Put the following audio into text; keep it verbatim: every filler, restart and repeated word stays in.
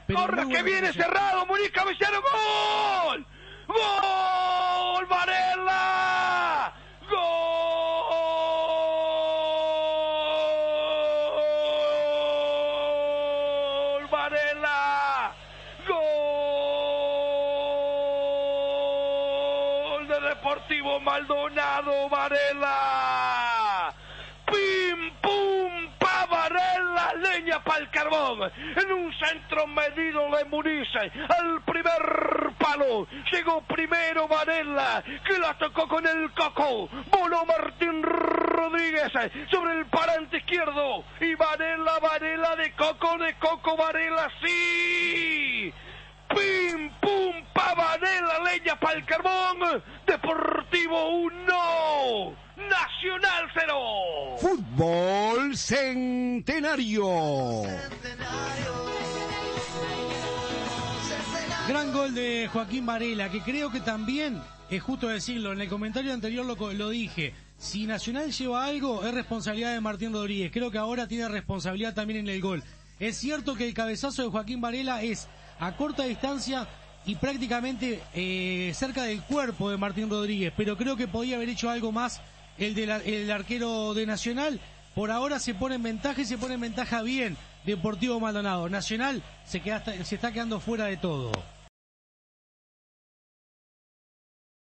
pero corre que viene cerrado, Muniz, cabecero, gol, gol, Varela, gol, Varela, gol de Deportivo Maldonado, Varela, pim, pum, pa, Varela, leña pa'l carbón, en un centro medido de Muniz, al primer palo, llegó primero Varela, que la tocó con el coco, voló Martín Rodríguez sobre el parante izquierdo, y Varela, Varela de coco, de coco, Varela, sí, pim, pum, pa, Varela, leña pa'l carbón, Deportivo uno, Nacional cero. Fútbol Centenario. Gran gol de Joaquín Varela, que creo que también, es justo decirlo, en el comentario anterior lo, lo dije, si Nacional lleva algo es responsabilidad de Martín Rodríguez, creo que ahora tiene responsabilidad también en el gol. Es cierto que el cabezazo de Joaquín Varela es a corta distancia y prácticamente eh, cerca del cuerpo de Martín Rodríguez, pero creo que podía haber hecho algo más el, de la, el arquero de Nacional. Por ahora se pone en ventaja y se pone en ventaja bien Deportivo Maldonado. Nacional se, queda, se está quedando fuera de todo.